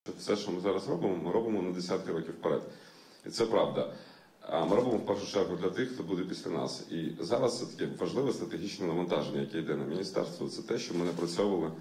Все, що ми зараз робимо, ми робимо на десятки років вперед. І це правда. Ми робимо в першу чергу для тих, хто буде після нас. І зараз це таке важливе стратегічне навантаження, яке йде на міністерство. Це те, що ми напрацьовували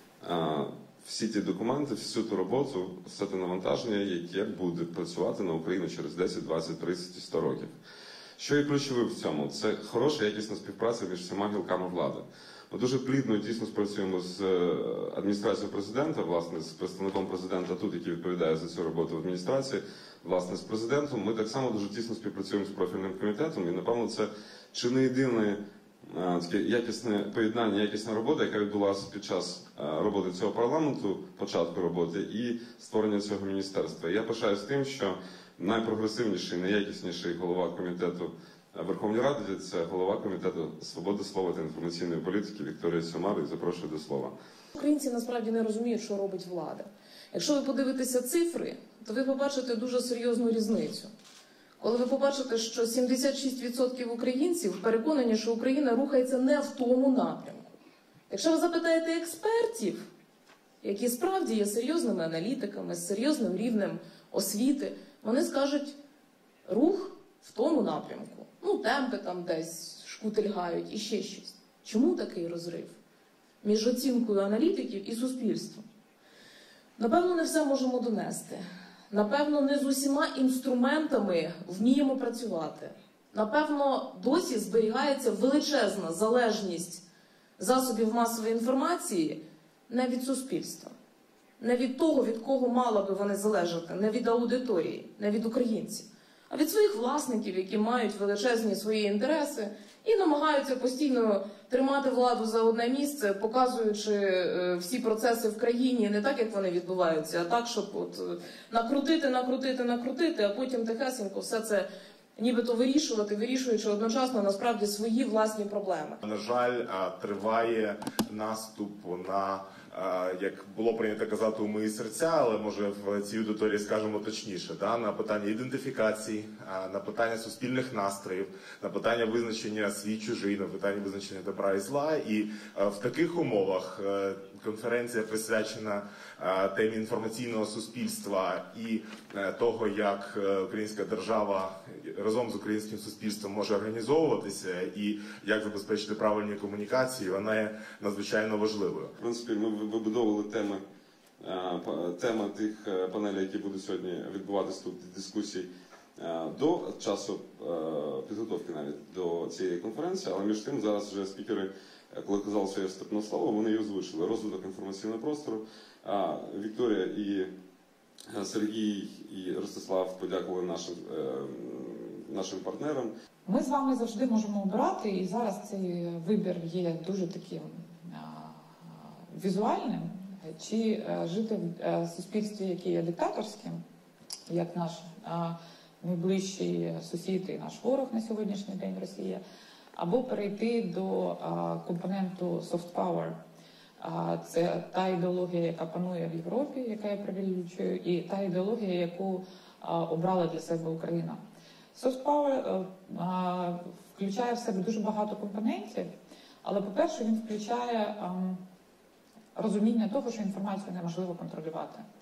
всі ті документи, всю ту роботу, все те навантаження, яке буде працювати на Україну через 10, 20, 30 і 100 років. Що є ключовим в цьому? Це хороша, якісна співпраця між всіма гілками влади. Ми дуже плідно і тісно спрацюємо з адміністрацією президента, власне, з представником президента тут, який відповідає за цю роботу в адміністрації, власне, з президентом. Ми так само дуже тісно співпрацюємо з профільним комітетом, і, напевно, це чи не єдине таке якісне поєднання, якісна робота, яка відбулася під час роботи цього парламенту, початку роботи і створення цього міністерства. Я пишаюсь тим, що найпрогресивніший, найякісніший голова комітету Верховної Ради – це голова комітету свободи слова та інформаційної політики Вікторія Сюмар, і запрошую до слова. Українці насправді не розуміють, що робить влада. Якщо ви подивитеся цифри, то ви побачите дуже серйозну різницю. Коли ви побачите, що 76% українців переконані, що Україна рухається не в тому напрямку. Якщо ви запитаєте експертів, які справді є серйозними аналітиками, з серйозним рівнем освіти, вони скажуть, рух в тому напрямку. Ну, темпи там десь шкутильгають і ще щось. Чому такий розрив між оцінкою аналітиків і суспільством? Напевно, не все можемо донести. Напевно, не з усіма інструментами вміємо працювати. Напевно, досі зберігається величезна залежність засобів масової інформації не від суспільства, не від того, від кого мали би вони залежати, не від аудиторії, не від українців, а від своїх власників, які мають величезні свої інтереси і намагаються постійно тримати владу за одне місце, показуючи всі процеси в країні не так, як вони відбуваються, а так, щоб от накрутити, а потім тихесенько все це нібито вирішуючи одночасно насправді свої власні проблеми. На жаль, триває наступ на, як було прийнято казати, у мої серця, але може в цій аудиторії скажемо точніше, на питання ідентифікації, на питання суспільних настроїв, на питання визначення свій-чужий, на питання визначення добра і зла. І в таких умовах конференція присвячена темі інформаційного суспільства і того, як українська держава разом з українським суспільством може організовуватися і як забезпечити правильні комунікації, вона є надзвичайно важливою. В принципі, ми вибудовували теми тих панелей, які будуть сьогодні відбуватися тут дискусій до часу підготовки навіть до цієї конференції, але між тим зараз вже спікери, коли казали своє вступне слово, вони її озвучили. Розвиток інформаційного простору. Вікторія і Сергій і Ростислав подякували нашим партнерам. Ми з вами завжди можемо обирати, і зараз цей вибір є дуже таким візуальним, чи жити в суспільстві, яке є диктаторським, як наш найближчий сусід і наш ворог на сьогоднішній день Росія, або перейти до компоненту soft power. Це та ідеологія, яка панує в Європі, яка є привілеючою, і та ідеологія, яку обрала для себе Україна. Soft power включає в себе дуже багато компонентів, але, по-перше, він включає розуміння того, що інформацію неможливо контролювати.